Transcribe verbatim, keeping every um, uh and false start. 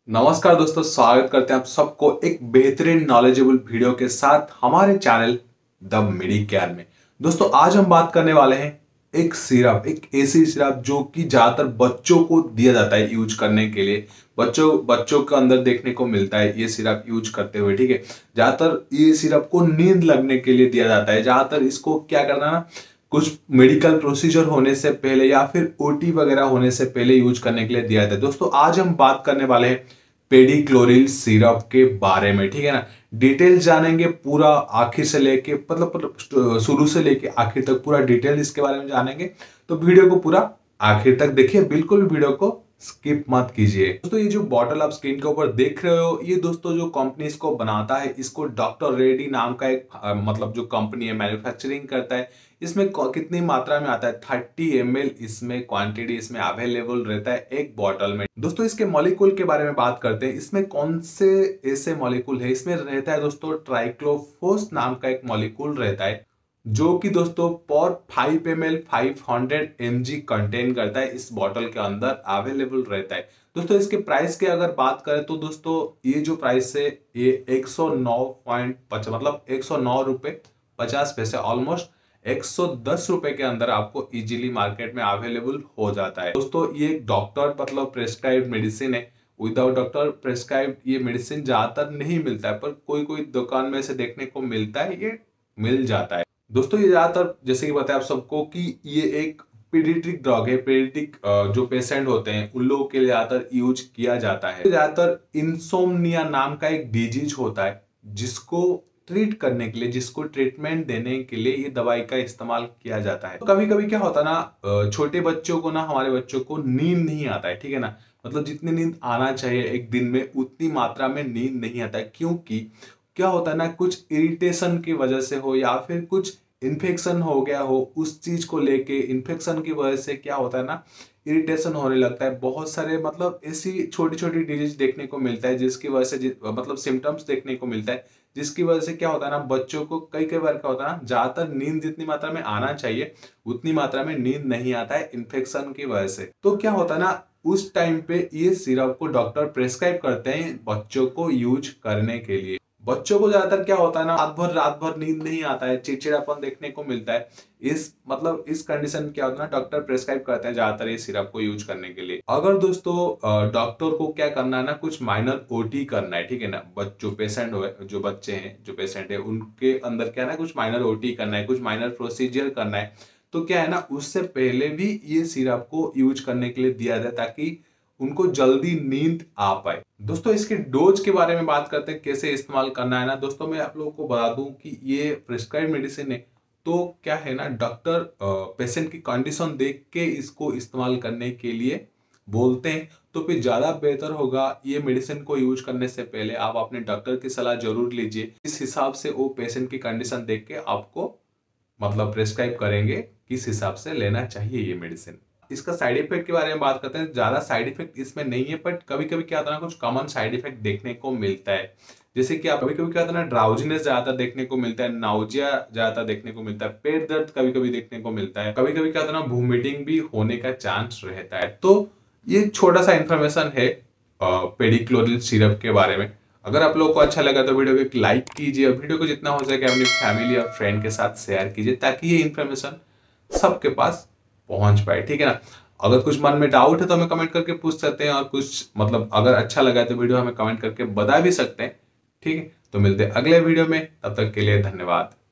नमस्कार दोस्तों, स्वागत करते हैं आप सबको एक बेहतरीन नॉलेजेबल वीडियो के साथ हमारे चैनल द मेडिकेयर में। दोस्तों आज हम बात करने वाले हैं एक सिरप, एक ऐसी सिरप जो कि ज्यादातर बच्चों को दिया जाता है यूज करने के लिए। बच्चों बच्चों के अंदर देखने को मिलता है ये सिरप यूज करते हुए। ठीक है, ज्यादातर ये सिरप को नींद लगने के लिए दिया जाता है। ज्यादातर इसको क्या करना ना, कुछ मेडिकल प्रोसीजर होने से पहले या फिर ओटी वगैरह होने से पहले यूज करने के लिए दिया जाता है। दोस्तों आज हम बात करने वाले हैं पेडिक्लोरिल सिरप के बारे में। ठीक है ना, डिटेल्स जानेंगे पूरा, आखिर से लेके मतलब मतलब शुरू से लेके आखिर तक पूरा डिटेल इसके बारे में जानेंगे। तो वीडियो को पूरा आखिर तक देखिए, बिल्कुल भी वीडियो को स्किप मत कीजिए। दोस्तों ये जो बॉटल आप स्क्रीन के ऊपर देख रहे हो, ये दोस्तों जो कंपनी इसको बनाता है, इसको डॉक्टर रेड्डी नाम का एक आ, मतलब जो कंपनी है मैन्युफैक्चरिंग करता है। इसमें कितनी मात्रा में आता है, थर्टी एम एल इसमें क्वांटिटी इसमें अवेलेबल रहता है एक बॉटल में। दोस्तों इसके मॉलिक्यूल के बारे में बात करते हैं, इसमें कौन से ऐसे मॉलिक्यूल है। इसमें रहता है दोस्तों ट्राइक्लोफोस नाम का एक मॉलिक्यूल रहता है, जो कि दोस्तों पर five M L five hundred M G contain करता है, इस बॉटल के अंदर अवेलेबल रहता है। दोस्तों इसके प्राइस की अगर बात करें तो दोस्तों ये जो प्राइस है ये एक सौ नौ पॉइंट पचास मतलब एक सौ नौ रुपए पचास पैसे ऑलमोस्ट एक सौ दस रुपए के अंदर आपको इजीली मार्केट में अवेलेबल हो जाता है। दोस्तों ये एक डॉक्टर मतलब प्रेस्क्राइब्ड मेडिसिन है। विदाउट डॉक्टर प्रेस्क्राइब्ड ये मेडिसिन ज्यादातर नहीं मिलता है, पर कोई कोई दुकान में से देखने को मिलता है, ये मिल जाता है। दोस्तों ये ज्यादातर जैसे कि बताया आप सबको कि ये एक पीडियाट्रिक ड्रग है। पीडियाट्रिक जो पेशेंट होते हैं उन लोगों के लिए ज्यादातर यूज किया जाता है। ज्यादातर इंसोम्निया नाम का एक डिजीज होता है, जिसको ट्रीट करने के लिए, जिसको ट्रीटमेंट देने के लिए ये दवाई का इस्तेमाल किया जाता है। तो कभी कभी क्या होता है ना, छोटे बच्चों को ना, हमारे बच्चों को नींद नहीं आता है। ठीक है ना, मतलब जितनी नींद आना चाहिए एक दिन में उतनी मात्रा में नींद नहीं आता है। क्योंकि क्या होता है ना, कुछ इरिटेशन की वजह से हो या फिर कुछ इन्फेक्शन हो गया हो, उस चीज को लेके इन्फेक्शन की वजह से क्या होता है ना, इरिटेशन होने लगता है। बहुत सारे मतलब ऐसी छोटी छोटी डिजीज देखने को मिलता है, जिसकी वजह से मतलब सिम्टम्स देखने को मिलता है, जिसकी वजह से क्या होता है ना, बच्चों को कई कई बार क्या होता है ना, ज्यादातर नींद जितनी मात्रा में आना चाहिए उतनी मात्रा में नींद नहीं आता है इन्फेक्शन की वजह से। तो क्या होता है ना, उस टाइम पे ये सिरप को डॉक्टर प्रेस्क्राइब करते हैं बच्चों को यूज करने के लिए। बच्चों को ज्यादातर क्या होता है ना, रात भर रात भर नींद नहीं आता है, चिड़चिड़ापन देखने को मिलता है। इस मतलब इस कंडीशन क्या होता है ना, डॉक्टर प्रेस्क्राइब करते हैं ज्यादातर ये सिरप को यूज करने के लिए। अगर दोस्तों डॉक्टर को क्या करना है ना, कुछ माइनर ओटी करना है। ठीक है ना, जो पेशेंट हो जो बच्चे हैं जो पेशेंट है उनके अंदर क्या है ना, कुछ माइनर ओटी करना है, कुछ माइनर प्रोसीजर करना है, तो क्या है ना, उससे पहले भी ये सिरप को यूज करने के लिए दिया जाए ताकि उनको जल्दी नींद आ पाए। दोस्तों इसके डोज के बारे में बात करते हैं, कैसे इस्तेमाल करना है ना। दोस्तों मैं आप लोगों को बता दूं कि ये प्रिस्क्राइब मेडिसिन है, तो क्या है ना, डॉक्टर पेशेंट की कंडीशन देख के इसको इस्तेमाल करने के लिए बोलते हैं। तो फिर ज्यादा बेहतर होगा, ये मेडिसिन को यूज करने से पहले आप अपने डॉक्टर की सलाह जरूर लीजिए। इस हिसाब से वो पेशेंट की कंडीशन देख के आपको मतलब प्रेस्क्राइब करेंगे किस हिसाब से लेना चाहिए ये मेडिसिन। इसका साइड इफेक्ट के बारे में बात करते हैं, ज्यादा साइड इफेक्ट इसमें नहीं है, बट कभी कभी क्या होता है ना, कुछ कॉमन साइड इफेक्ट देखने को मिलता है। जैसे कि आप कभी कभी क्या होता है ना, ड्राउजीनेस ज्यादा देखने को मिलता है, नाउजिया ज्यादा देखने को मिलता है, पेट दर्द कभी कभी देखने को मिलता है, कभी कभी क्या होता है ना, वोमिटिंग भी होने का चांस रहता है। तो ये छोटा सा इंफॉर्मेशन है पेडिक्लोरिल सिरप के बारे में। अगर आप लोगों को अच्छा लगा तो वीडियो को एक लाइक कीजिए और वीडियो को जितना हो सके अपनी फैमिली और फ्रेंड के साथ शेयर कीजिए, ताकि ये इन्फॉर्मेशन सबके पास पहुंच पाए। ठीक है ना, अगर कुछ मन में डाउट है तो हमें कमेंट करके पूछ सकते हैं, और कुछ मतलब अगर अच्छा लगा तो वीडियो हमें कमेंट करके बता भी सकते हैं। ठीक है, तो मिलते हैं अगले वीडियो में, तब तक के लिए धन्यवाद।